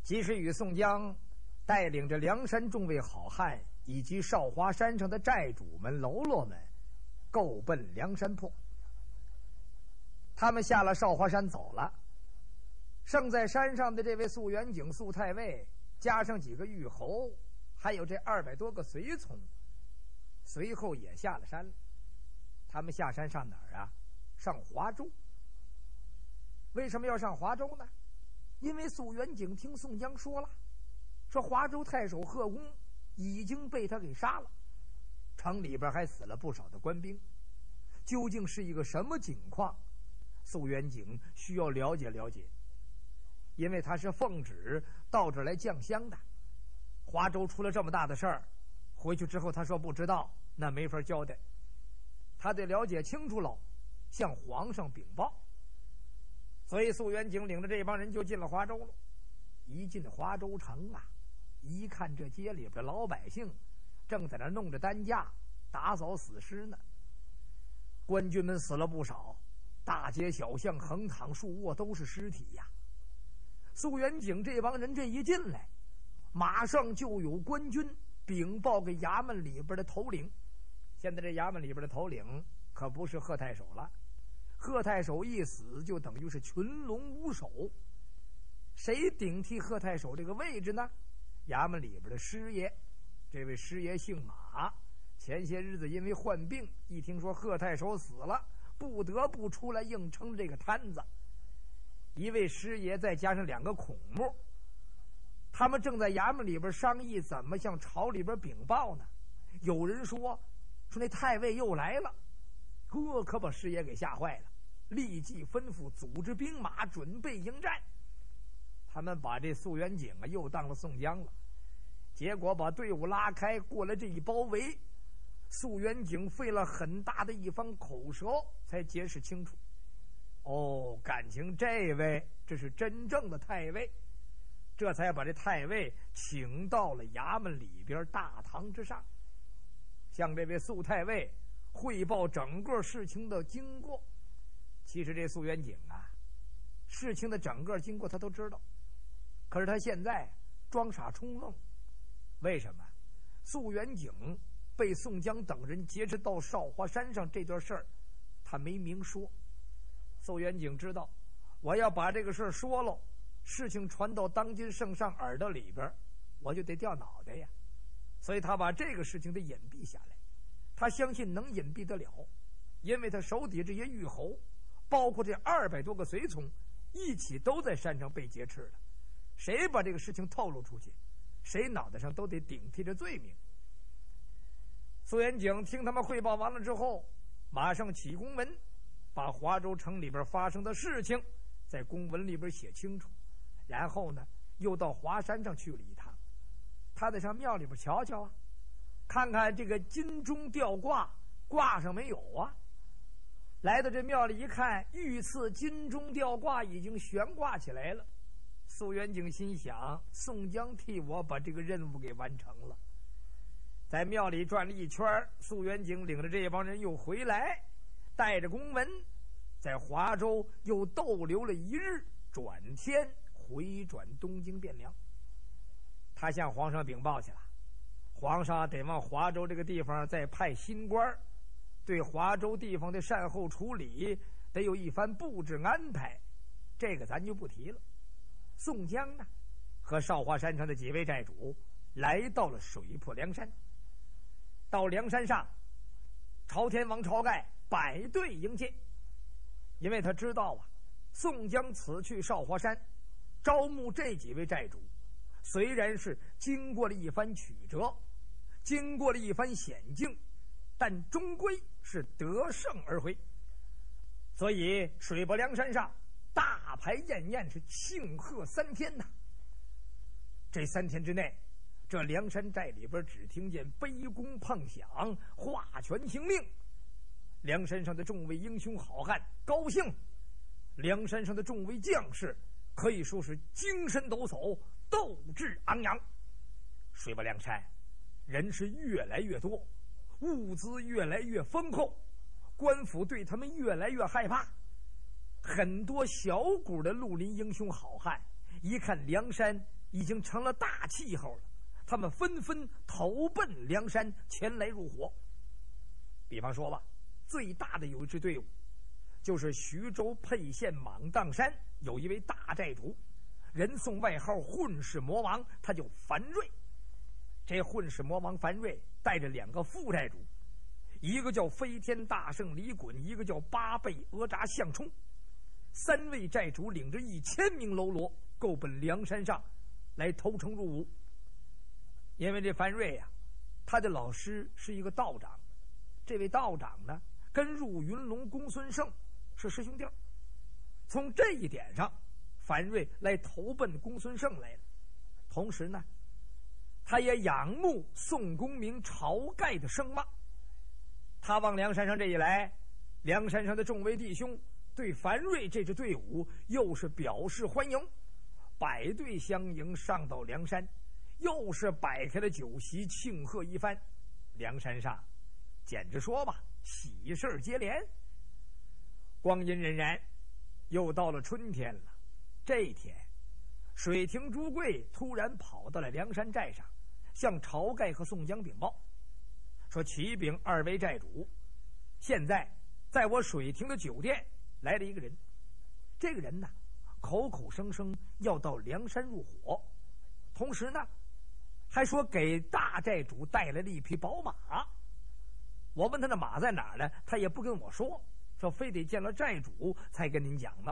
及时雨宋江带领着梁山众位好汉以及少华山上的寨主们、喽啰们，够奔梁山泊。他们下了少华山走了，剩在山上的这位肃元警、肃太尉，加上几个御侯，还有这200多个随从，随后也下了山了。他们下山上哪儿啊？上华州。为什么要上华州呢？因为肃元警听宋江说了，说华州太守贺公已经被他给杀了，城里边还死了不少的官兵，究竟是一个什么情况？肃元警需要了解了解，因为他是奉旨到这儿来降香的。华州出了这么大的事儿，回去之后他说不知道，那没法交代，他得了解清楚了，向皇上禀报。所以肃元警领着这帮人就进了华州了。一进华州城啊，一看这街里边老百姓正在那弄着担架打扫死尸呢，官军们死了不少，大街小巷横躺竖卧都是尸体呀。肃元警这帮人这一进来，马上就有官军禀报给衙门里边的头领。现在这衙门里边的头领可不是贺太守了，贺太守一死就等于是群龙无首，谁顶替贺太守这个位置呢？衙门里边的师爷。这位师爷姓马，前些日子因为患病，一听说贺太守死了，不得不出来硬撑这个摊子。一位师爷再加上2个孔目，他们正在衙门里边商议怎么向朝里边禀报呢。有人说那太尉又来了，可把师爷给吓坏了，立即吩咐组织兵马准备迎战。他们把这肃元警啊又当了宋江了，结果把队伍拉开，过了这一包围，肃元警费了很大的一番口舌才解释清楚。感情这位这是真正的太尉，这才把这太尉请到了衙门里边大堂之上，向这位肃太尉汇报整个事情的经过。其实这肃元警啊，事情的整个经过他都知道，可是他现在装傻充愣。为什么？肃元警被宋江等人劫持到少华山上这段事儿，他没明说。肃元警知道，我要把这个事儿说了，事情传到当今圣上耳朵里边，我就得掉脑袋呀。所以他把这个事情得隐蔽下来，他相信能隐蔽得了，因为他手底这些御侯，包括这200多个随从，一起都在山上被劫持了。谁把这个事情透露出去，谁脑袋上都得顶替着罪名。肃元警听他们汇报完了之后，马上起公文，把华州城里边发生的事情在公文里边写清楚，然后呢又到华山上去了一趟。他得上庙里边瞧瞧啊，看看这个金钟吊挂挂上没有啊。来到这庙里一看，御赐金钟吊挂已经悬挂起来了。肃元警心想，宋江替我把这个任务给完成了。在庙里转了一圈，肃元警领着这帮人又回来，带着公文在华州又逗留了1日，转天回转东京汴梁。他向皇上禀报去了，皇上得往华州这个地方再派新官，对华州地方的善后处理得有一番布置安排，这个咱就不提了。宋江呢，和少华山上的几位寨主来到了水泊梁山。到梁山上，朝天王晁盖摆队迎接，因为他知道啊，宋江此去少华山招募这几位寨主，虽然是经过了一番曲折，经过了一番险境，但终归是得胜而回。所以水泊梁山上大排宴宴，是庆贺3天呐。这3天之内，这梁山寨里边只听见杯弓碰响，画拳行令。梁山上的众位英雄好汉高兴，梁山上的众位将士可以说是精神抖擞，斗志昂扬。水泊梁山人是越来越多，物资越来越丰厚，官府对他们越来越害怕。很多小股的绿林英雄好汉一看梁山已经成了大气候了，他们纷纷投奔梁山，前来入伙。比方说吧，最大的有一支队伍，就是徐州沛县蟒荡山有一位大寨主，人送外号混世魔王，他叫樊瑞。这混世魔王樊瑞带着2个副寨主，一个叫飞天大圣李衮，一个叫八倍讹札项冲。3位寨主领着1000名喽啰，够奔梁山上来投诚入伍。因为这樊瑞呀，他的老师是一个道长，这位道长呢，跟入云龙公孙胜是师兄弟。从这一点上，樊瑞来投奔公孙胜来了。同时呢，他也仰慕宋公明、晁盖的声望。他往梁山上这一来，梁山上的众位弟兄对樊瑞这支队伍又是表示欢迎，摆队相迎，上到梁山，又是摆开了酒席庆贺一番。梁山上简直说吧，喜事接连。光阴荏苒，又到了春天了。这一天，水亭朱贵突然跑到了梁山寨上，向晁盖和宋江禀报，说启禀2位寨主，现在在我水亭的酒店来了一个人。这个人呢，口口声声要到梁山入伙，同时呢，还说给大寨主带来了一匹宝马。我问他那马在哪儿呢，他也不跟我说，说非得见了寨主才跟您讲呢。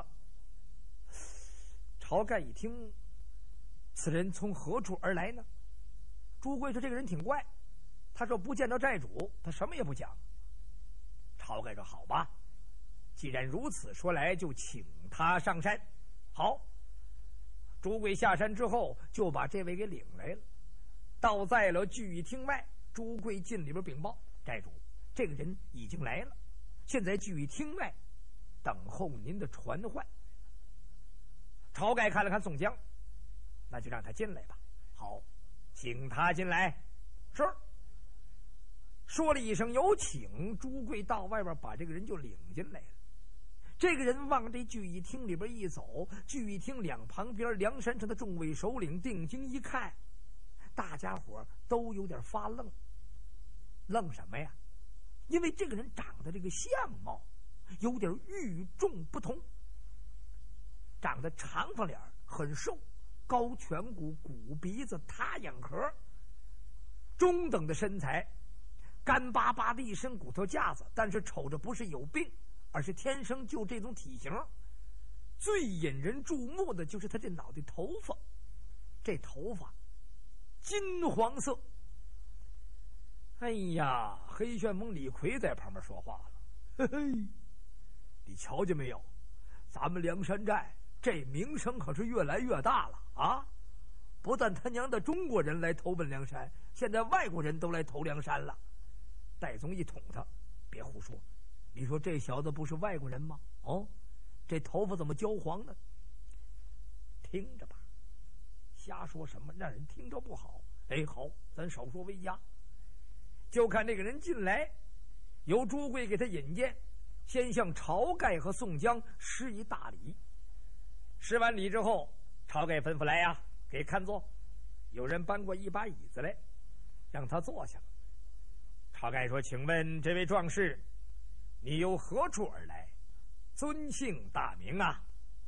晁盖一听，此人从何处而来呢？朱贵说这个人挺怪，他说不见到寨主，他什么也不讲。晁盖说好吧，既然如此，说来就请他上山。好，朱贵下山之后，就把这位给领来了。到在了聚义厅外，朱贵进里边禀报，寨主，这个人已经来了，现在聚义厅外等候您的传唤。晁盖看了看宋江，那就让他进来吧。好，请他进来。是。说了一声有请，朱贵到外边把这个人就领进来了。这个人往这聚义厅里边一走，聚义厅两旁边梁山上的众位首领定睛一看，大家伙都有点发愣。愣什么呀？因为这个人长得这个相貌有点与众不同，长得长发脸，很瘦，高颧骨，鼓鼻子，塌眼壳，中等的身材，干巴巴的一身骨头架子，但是瞅着不是有病，而是天生就这种体型。最引人注目的就是他这脑袋头发，这头发金黄色。哎呀，黑旋风李逵在旁边说话了，嘿嘿，你瞧见没有，咱们梁山寨这名声可是越来越大了啊！不但他娘的中国人来投奔梁山，现在外国人都来投梁山了。戴宗一捅他，别胡说，你说这小子不是外国人吗？哦，这头发怎么焦黄呢？听着吧，瞎说什么，让人听着不好。哎，好，咱少说为佳。就看这个人进来，由朱贵给他引荐，先向晁盖和宋江施一大礼。施完礼之后，晁盖吩咐来呀，给看坐。有人搬过一把椅子来，让他坐下了。晁盖说：“请问这位壮士，你由何处而来？尊姓大名啊？”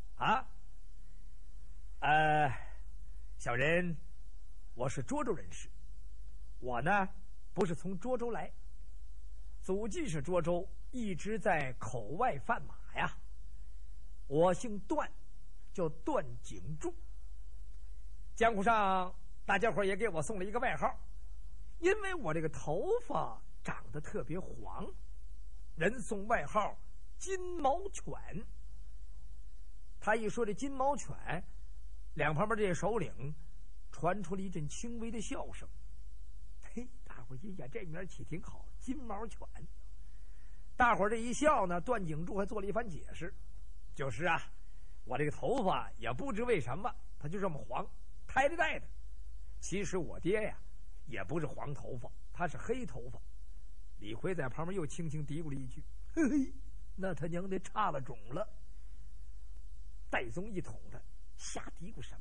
小人我是涿州人士，我呢不是从涿州来，祖籍是涿州，一直在口外贩马呀。我姓段，叫段景柱。江湖上大家伙也给我送了一个外号，因为我这个头发长得特别黄，人送外号金毛犬。他一说这金毛犬，两旁边这些首领传出了一阵轻微的笑声。嘿，大伙一眼这名起挺好，金毛犬。大伙这一笑呢，段景柱还做了一番解释，就是啊，我这个头发也不知为什么它就这么黄，胎里带的。其实我爹呀也不是黄头发，他是黑头发。李逵在旁边又轻轻嘀咕了一句：“嘿嘿，那他娘的差了种了。”戴宗一捅他，瞎嘀咕什么？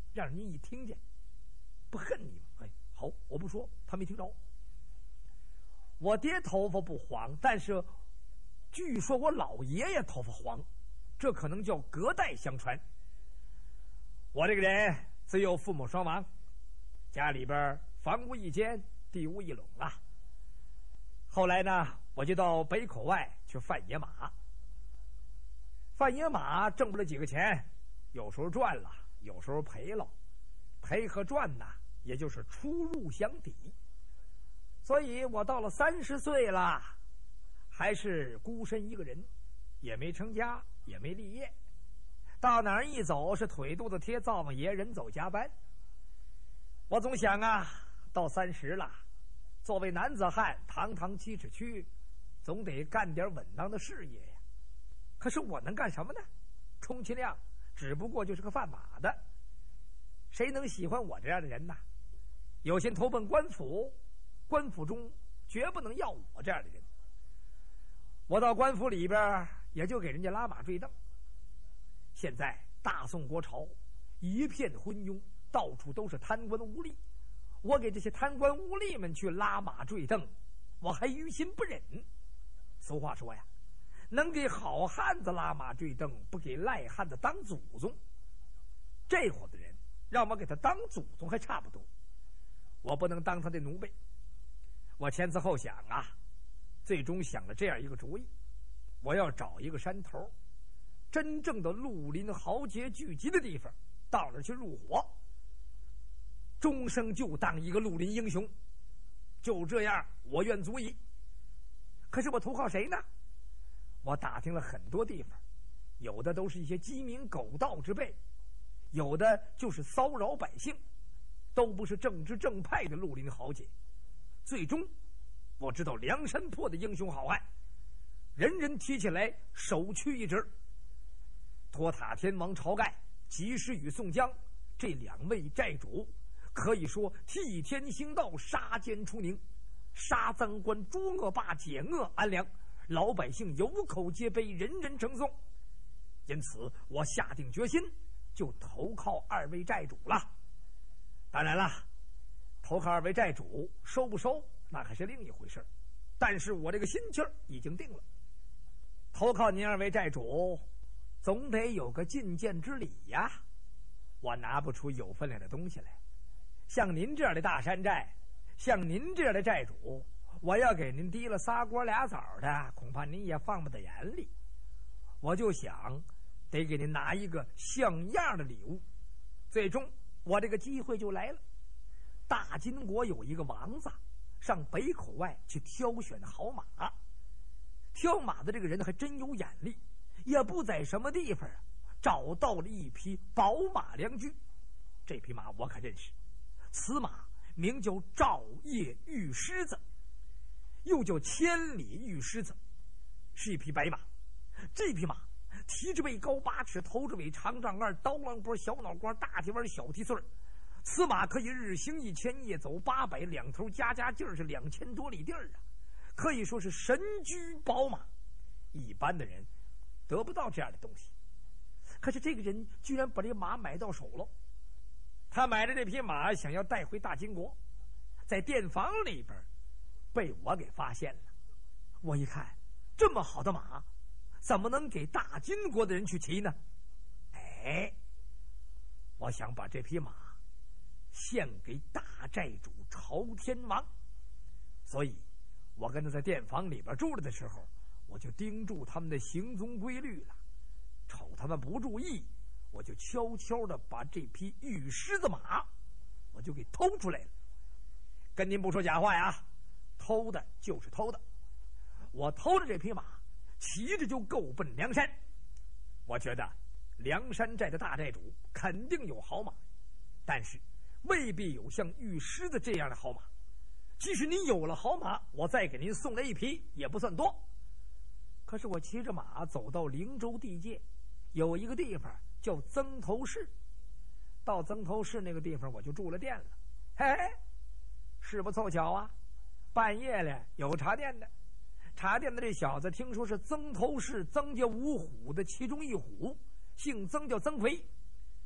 让人一听见不恨你吗？哎，好，我不说，他没听着。我爹头发不黄，但是据说我老爷爷头发黄，这可能叫隔代相传。我这个人自幼父母双亡，家里边房屋一间，地屋一垄啊。后来呢，我就到北口外去贩野马。贩野马挣不了几个钱，有时候赚了，有时候赔了，赔和赚呢，也就是出入相抵。所以我到了30岁了，还是孤身一个人，也没成家，也没立业，到哪儿一走是腿肚子贴灶王爷，人走加班。我总想啊，到30了，作为男子汉，堂堂7尺躯，总得干点稳当的事业呀。可是我能干什么呢？充其量只不过就是个贩马的，谁能喜欢我这样的人呢？有心投奔官府，官府中绝不能要我这样的人。我到官府里边也就给人家拉马坠镫。现在大宋国朝一片昏庸，到处都是贪官污吏，我给这些贪官污吏们去拉马坠镫，我还于心不忍。俗话说呀，能给好汉子拉马坠镫，不给赖汉子当祖宗。这伙的人让我给他当祖宗还差不多，我不能当他的奴婢。我前思后想啊，最终想了这样一个主意，我要找一个山头，真正的绿林豪杰聚集的地方，到那儿去入伙，终生就当一个绿林英雄，就这样我愿足矣。可是我投靠谁呢？我打听了很多地方，有的都是一些鸡鸣狗盗之辈，有的就是骚扰百姓，都不是正直正派的绿林豪杰。最终我知道梁山泊的英雄好汉，人人提起来首屈一指。托塔天王晁盖、及时雨宋江这2位寨主，可以说替天行道，杀奸除佞，杀赃官，诛恶霸，解恶安良，老百姓有口皆碑，人人称颂。因此我下定决心，就投靠2位寨主了。当然了，投靠2位寨主收不收那还是另一回事，但是我这个心气儿已经定了。投靠您2位寨主，总得有个进谏之礼呀。我拿不出有分量的东西来，像您这样的大山寨，像您这样的寨主，我要给您提了3锅2枣的，恐怕您也放不在眼里。我就想得给您拿一个像样的礼物。最终我这个机会就来了。大金国有一个王子，上北口外去挑选好马。挑马的这个人还真有眼力，也不在什么地方找到了一匹宝马良驹。这匹马我可认识，此马名叫照夜玉狮子，又叫千里玉狮子，是一匹白马。这匹马蹄子尾高8尺，头着尾长丈2，刀郎脖，小脑瓜，大蹄弯，小蹄穗。此马可以日行1000，夜走800，两头加劲儿是2000多里地儿啊，可以说是神驹宝马，一般的人得不到这样的东西。可是这个人居然把这马买到手了。他买的这匹马想要带回大金国，在店房里边被我给发现了。我一看，这么好的马怎么能给大金国的人去骑呢？哎，我想把这匹马献给大寨主朝天王，所以我跟他在店房里边住着的时候，我就盯住他们的行踪规律了。瞅他们不注意，我就悄悄的把这匹玉狮子马我就给偷出来了。跟您不说假话呀，偷的就是偷的。我偷的这匹马骑着就够奔梁山。我觉得梁山寨的大寨主肯定有好马，但是未必有像玉狮子这样的好马。即使您有了好马，我再给您送来一匹也不算多。可是我骑着马走到灵州地界，有一个地方叫曾头市。到曾头市那个地方，我就住了店了。嘿，是不凑巧啊，半夜了有茶店的。茶店的这小子听说是曾头市曾家5虎的其中一虎，姓曾叫曾奎。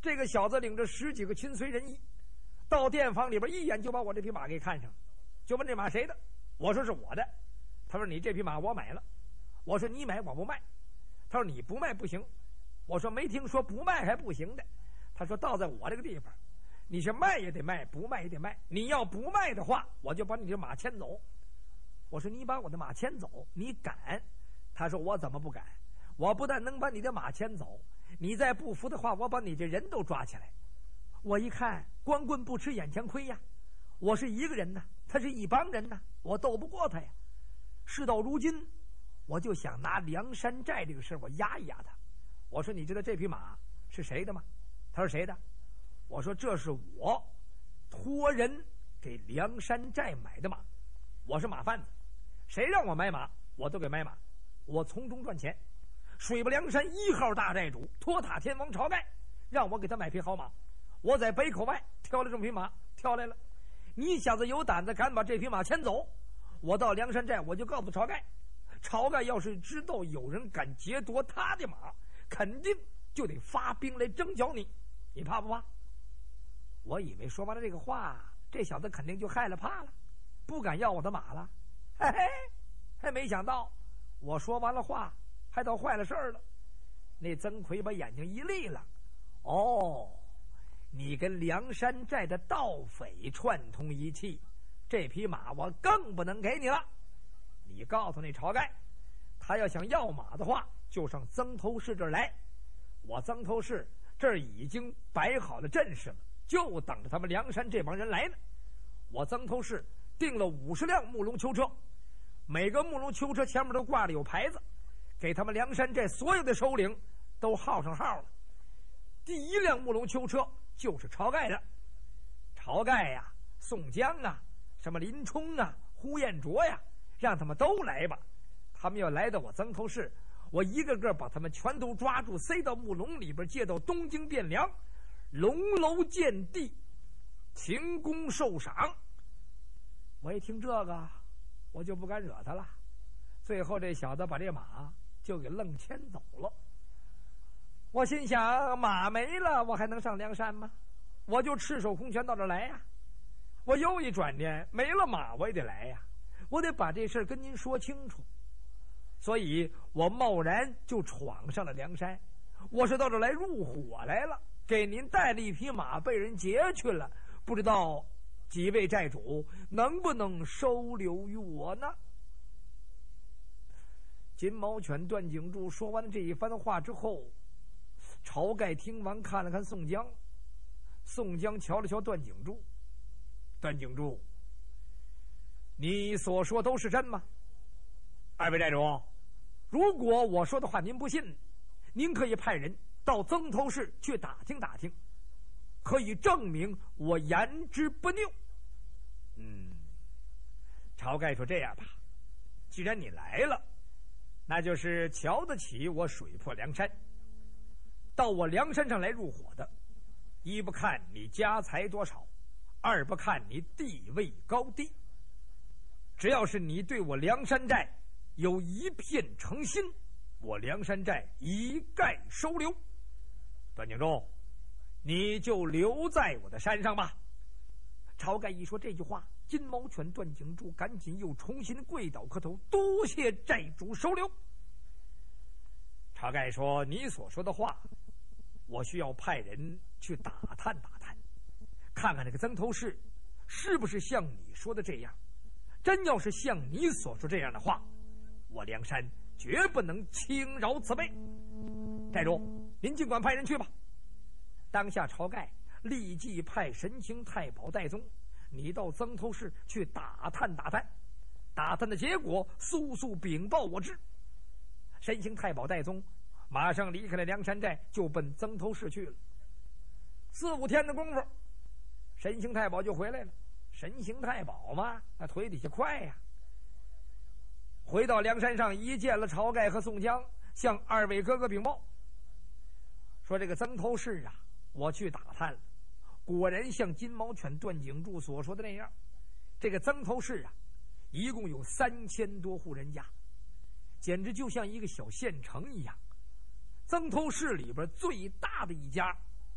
这个小子领着10几个亲随人役，到店房里边一眼就把我这匹马给看上了，就问这马谁的？我说是我的。他说你这匹马我买了。我说你买我不卖。他说你不卖不行。我说没听说不卖还不行的。他说到在我这个地方，你是卖也得卖，不卖也得卖。你要不卖的话，我就把你这马牵走。我说你把我的马牵走，你敢？他说我怎么不敢？我不但能把你的马牵走，你再不服的话，我把你这人都抓起来。我一看，光棍不吃眼前亏呀！我是一个人呐，他是一帮人呐，我斗不过他呀。事到如今，我就想拿梁山寨这个事我压一压他。我说你知道这匹马是谁的吗？他说谁的？我说这是我托人给梁山寨买的马，我是马贩子，谁让我买马我都给买马，我从中赚钱。水泊梁山1号大寨主托塔天王晁盖让我给他买匹好马，我在北口外挑了这匹马挑来了。你小子有胆子敢把这匹马牵走，我到梁山寨我就告诉晁盖，晁盖要是知道有人敢劫夺他的马，肯定就得发兵来征剿你，你怕不怕？我以为说完了这个话，这小子肯定就害了怕了，不敢要我的马了。嘿嘿，还没想到我说完了话，还倒坏了事儿了。那曾奎把眼睛一立了，哦，你跟梁山寨的盗匪串通一气，这匹马我更不能给你了。你告诉那晁盖，他要想要马的话，就上曾头市这儿来。我曾头市这儿已经摆好了阵势了，就等着他们梁山这帮人来呢。我曾头市订了50辆木龙囚车，每个木龙囚车前面都挂着有牌子，给他们梁山寨所有的首领都号上号了。第1辆木龙囚车就是晁盖的。晁盖呀、宋江啊、什么林冲啊、呼延灼呀，让他们都来吧。他们要来到我曾头市，我一个个把他们全都抓住，塞到木笼里边，借到东京汴梁，龙楼见地，停工受赏。我一听这个，我就不敢惹他了。最后这小子把这马就给愣牵走了。我心想，马没了，我还能上梁山吗？我就赤手空拳到这来呀。我又一转念，没了马我也得来呀，我得把这事跟您说清楚。所以我贸然就闯上了梁山。我是到这来入伙来了，给您带了一匹马被人劫去了，不知道几位寨主能不能收留于我呢？金毛犬段景柱说完这一番话之后，晁盖听完看了看宋江，宋江瞧了瞧段景柱，段景柱，你所说都是真吗？二位寨主，如果我说的话您不信，您可以派人到曾头市去打听打听，可以证明我言之不谬。晁盖说这样吧，既然你来了，那就是瞧得起我水泊梁山，到我梁山上来入伙的，一不看你家财多少，二不看你地位高低，只要是你对我梁山寨有一片诚心，我梁山寨一概收留。段景柱，你就留在我的山上吧。晁盖一说这句话，金毛犬段景柱赶紧又重新跪倒磕头，多谢寨主收留。晁盖说，你所说的话，我需要派人去打探打探，看看这个曾头市是不是像你说的这样。真要是像你所说这样的话，我梁山绝不能轻饶此辈。寨主，您尽管派人去吧。当下晁盖立即派神行太保戴宗，你到曾头市去打探打探，打探的结果速速禀报我知。神行太保戴宗马上离开了梁山寨，就奔曾头市去了。4、5天的功夫，神行太保就回来了。神行太保嘛，那腿底下快呀。回到梁山上，一见了晁盖和宋江，向2位哥哥禀报说，这个曾头市啊，我去打探了，果然像金毛犬段景柱所说的那样，这个曾头市啊，一共有3000多户人家，简直就像一个小县城一样。曾头市里边最大的一家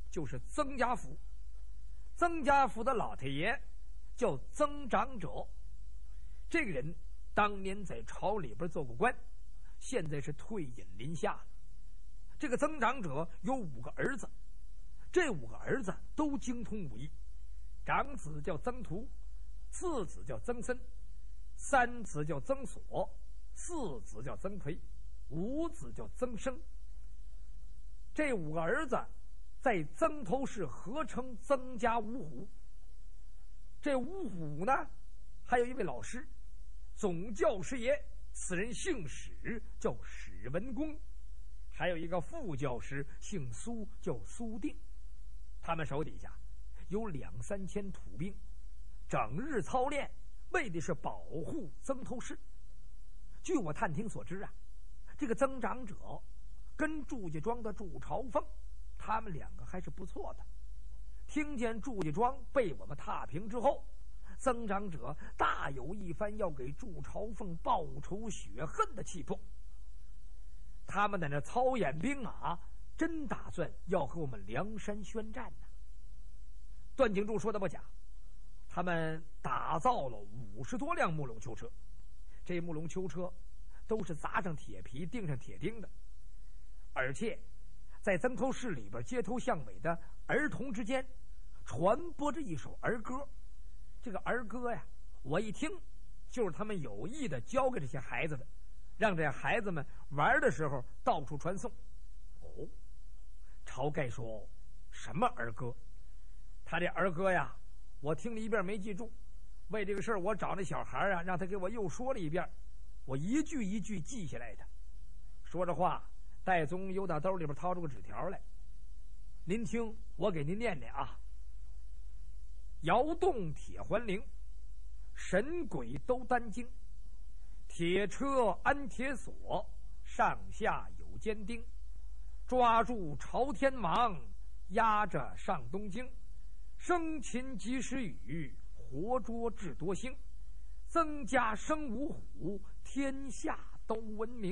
就是曾家府。曾家府的老太爷叫曾长者，这个人当年在朝里边做过官，现在是退隐林下了。这个曾长者有5个儿子，这5个儿子都精通武艺。长子叫曾图，次子叫曾森，三子叫曾所，四子叫曾奎，五子叫曾生。这5个儿子在曾头市合称曾家五虎。这五虎呢，还有一位老师，总教师爷，此人姓史，叫史文恭。还有一个副教师姓苏，叫苏定。他们手底下有2、3千土兵，整日操练，为的是保护曾头市。据我探听所知啊，这个曾长者跟祝家庄的祝朝凤，他们2个还是不错的。听见祝家庄被我们踏平之后，曾长者大有一番要给祝朝凤报仇雪恨的气魄。他们在那操演兵马，真打算要和我们梁山宣战呢。段景柱说的不假，他们打造了50多辆木龙囚车，这木龙囚车都是砸上铁皮钉上铁钉的，而且在曾头市里边街头巷尾的儿童之间传播着一首儿歌。这个儿歌呀，我一听就是他们有意的教给这些孩子的，让这孩子们玩的时候到处传颂。哦，晁盖说什么儿歌？他这儿歌呀，我听了一遍没记住。为这个事儿，我找那小孩啊，让他给我又说了一遍，我一句一句记下来的。说着话，戴宗又打兜里边掏出个纸条来，您听，我给您念念啊。摇动铁环铃，神鬼都担惊，铁车安铁锁，上下有尖钉，抓住朝天王，压着上东京，生擒及时雨，活捉智多星，曾家生五虎，天下都闻名。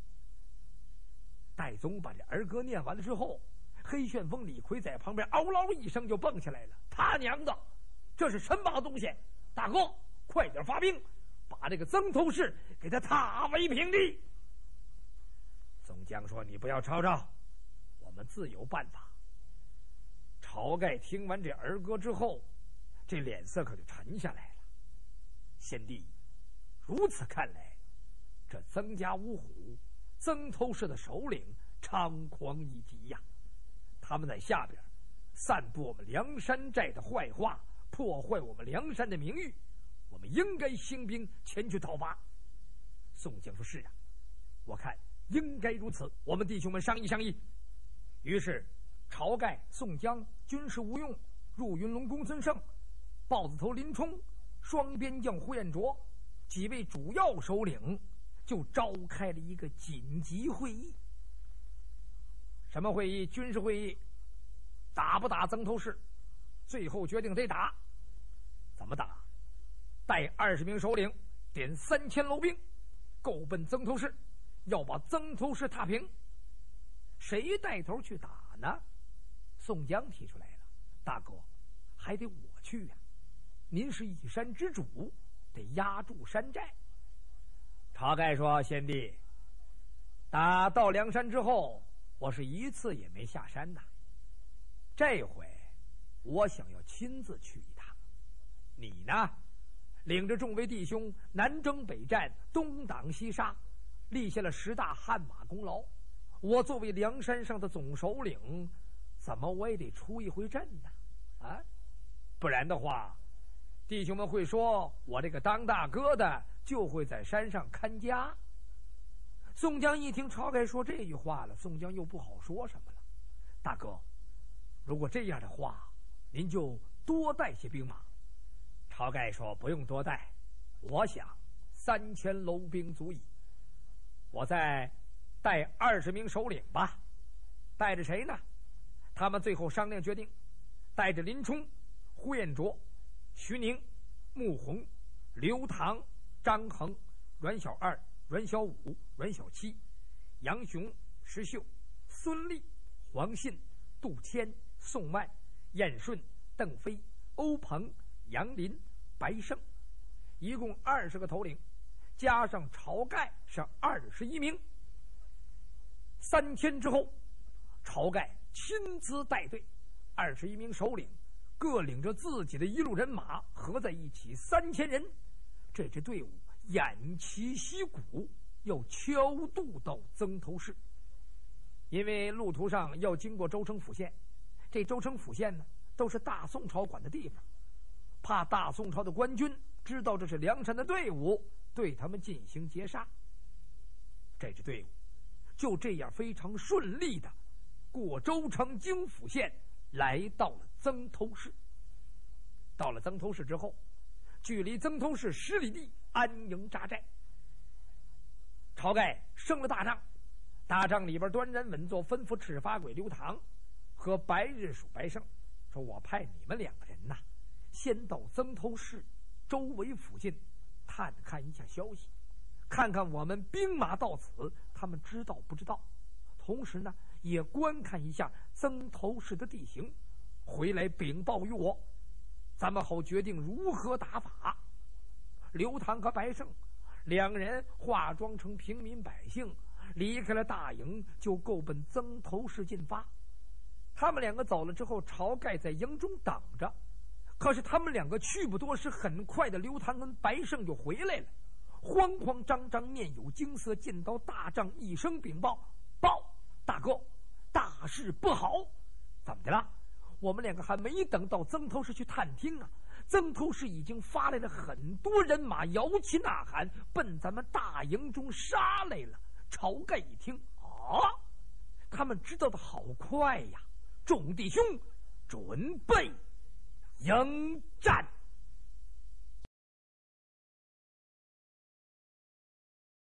戴宗把这儿歌念完了之后，黑旋风李逵在旁边嗷嗷一声就蹦起来了，他娘的，这是什么东西？大哥，快点发兵，把这个曾头市给他踏为平地。宋江说，你不要吵吵，我们自有办法。晁盖听完这儿歌之后，这脸色可就沉下来了。贤弟，如此看来，这曾家五虎曾头市的首领猖狂一极呀！他们在下边散布我们梁山寨的坏话，破坏我们梁山的名誉，我们应该兴兵前去讨伐。宋江说，是啊，我看应该如此，我们弟兄们商议商议。于是晁盖、宋江、军师吴用、入云龙公孙胜、豹子头林冲、双边将呼延灼几位主要首领就召开了一个紧急会议。什么会议？军事会议。打不打曾头市？最后决定得打。怎么打？带20名首领，点3000楼兵，够奔曾头市，要把曾头市踏平。谁带头去打呢？宋江提出来了，大哥，还得我去呀，您是一山之主，得压住山寨。晁盖说，贤弟，打到梁山之后，我是一次也没下山呐，这回我想要亲自去一趟。你呢，领着众位弟兄南征北战，东挡西杀，立下了10大汗马功劳。我作为梁山上的总首领，怎么我也得出一回阵呢？啊，不然的话，弟兄们会说我这个当大哥的就会在山上看家。宋江一听晁盖说这句话了，宋江又不好说什么了。大哥，如果这样的话，您就多带些兵马。晁盖说，不用多带，我想3000楼兵足矣。我再带20名首领吧。带着谁呢？他们最后商量决定，带着林冲、呼延灼、徐宁、穆弘、刘唐、张衡、阮小二、阮小五、阮小七、杨雄、石秀、孙立、黄信、杜迁、 宋万、燕顺、邓飞、欧鹏、杨林、白胜，一共20个头领，加上晁盖是21名。3天之后，晁盖亲自带队，21名首领各领着自己的一路人马，合在一起3000人。这支队伍偃旗息鼓，要敲渡到曾头市。因为路途上要经过州城府县，这州城府县呢都是大宋朝管的地方，怕大宋朝的官军知道这是梁山的队伍，对他们进行截杀。这支队伍就这样非常顺利的过州城经府县，来到了曾头市。到了曾头市之后，距离曾头市10里地安营扎寨。晁盖升了大帐，大帐里边端然稳坐，吩咐赤发鬼刘唐和白日鼠白胜说：“我派你们2个人呐，先到曾头市周围附近探看一下消息，看看我们兵马到此他们知道不知道，同时呢也观看一下曾头市的地形，回来禀报于我，咱们好决定如何打法。”刘唐和白胜2人化妆成平民百姓，离开了大营，就够奔曾头市进发。他们2个走了之后，晁盖在营中等着。可是他们2个去不多时，很快的刘唐跟白胜就回来了，慌慌张张，面有惊色，进到大帐，一声禀报：“报，大哥，大事不好！”怎么的了？我们2个还没等到曾头市去探听啊，曾头市已经发来了很多人马，摇旗呐喊，奔咱们大营中杀来了。晁盖一听，他们知道的好快呀！众弟兄，准备迎